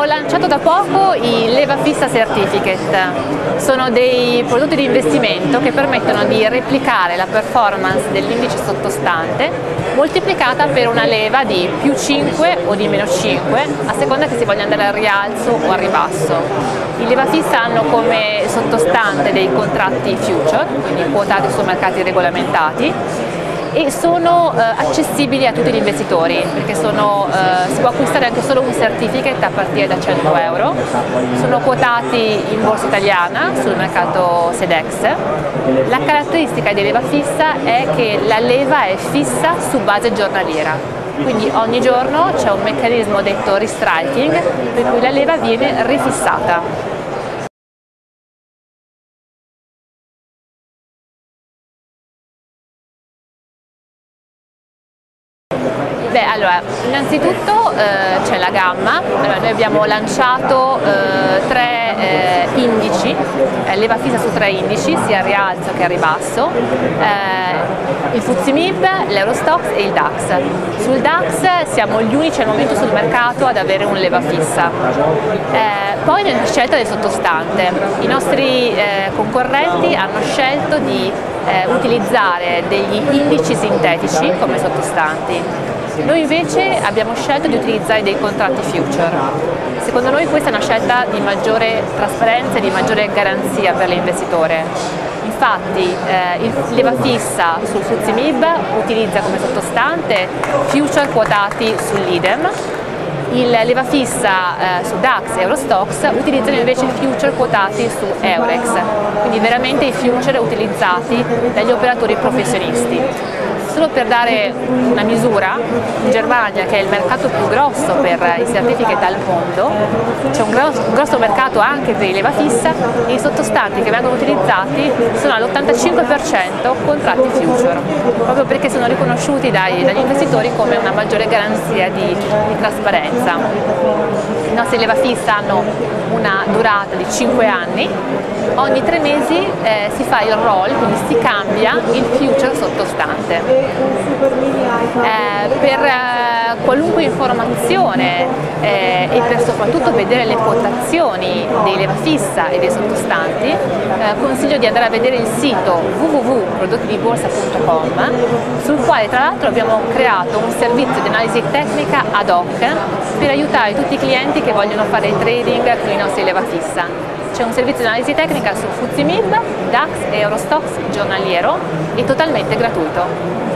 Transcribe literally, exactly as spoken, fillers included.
lanciato da poco i Leva Fissa Certificate. Sono dei prodotti di investimento che permettono di replicare la performance dell'indice sottostante moltiplicata per una leva di più cinque o di meno cinque, a seconda che si voglia andare al rialzo o al ribasso. I Leva Fissa hanno come sottostante dei contratti future, quindi quotati su mercati regolamentati, e sono eh, accessibili a tutti gli investitori, perché sono, eh, si può acquistare anche solo un certificate a partire da cento euro, sono quotati in borsa italiana sul mercato SEDEX. La caratteristica dei Leva Fissa è che la leva è fissa su base giornaliera, quindi ogni giorno c'è un meccanismo detto restriking per cui la leva viene rifissata. Beh, allora, innanzitutto eh, c'è la gamma. Allora, noi abbiamo lanciato eh, tre eh, indici, eh, leva fissa su tre indici, sia a rialzo che a ribasso, eh, il F T S E M I B, l'Eurostoxx e il DAX. Sul DAX siamo gli unici al momento sul mercato ad avere un leva fissa. Eh, poi nella scelta del sottostante, i nostri eh, concorrenti hanno scelto di eh, utilizzare degli indici sintetici come sottostanti. Noi invece abbiamo scelto di utilizzare dei contratti future. Secondo noi questa è una scelta di maggiore trasparenza e di maggiore garanzia per l'investitore. Infatti eh, il leva fissa sul F T S E M I B utilizza come sottostante future quotati sull'I D E M, il leva fissa eh, su DAX e Eurostoxx utilizzano invece future quotati su Eurex, quindi veramente i future utilizzati dagli operatori professionisti. Solo per dare una misura, in Germania, che è il mercato più grosso per i certificati al mondo, c'è un grosso, un grosso mercato anche per i leva fissa e i sottostanti che vengono utilizzati sono all'ottantacinque per cento contratti future, proprio perché sono riconosciuti dai, dagli investitori come una maggiore garanzia di, di trasparenza. I nostri leva fissa hanno una durata di cinque anni, ogni tre mesi eh, si fa il roll, quindi si cambia il future sottostante. Eh, per eh, qualunque informazione eh, e per soprattutto vedere le quotazioni dei leva fissa e dei sottostanti, eh, consiglio di andare a vedere il sito w w w punto prodotti di borsa punto com, sul quale tra l'altro abbiamo creato un servizio di analisi tecnica ad hoc per aiutare tutti i clienti che vogliono fare trading con i nostri leva fissa. C'è un servizio di analisi tecnica su F T S E M I B, DAX e Eurostoxx giornaliero e totalmente gratuito.